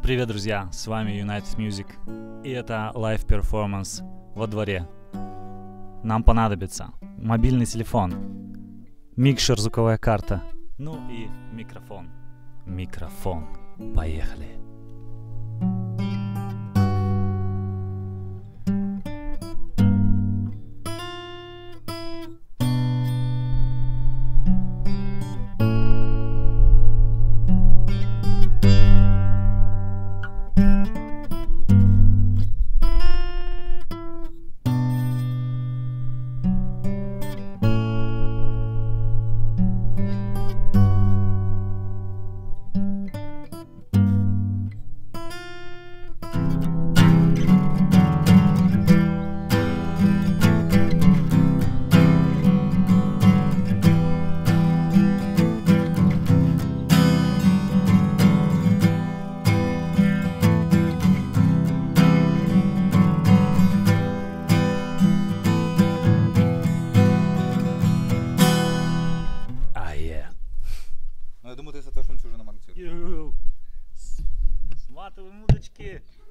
Привет, друзья! С вами United Music, и это Live Performance во дворе. Нам понадобится мобильный телефон, микшер, звуковая карта, ну и микрофон. Микрофон. Поехали! Ну, я думаю, ты за то, что он уже намонтирует. Сматываем удочки!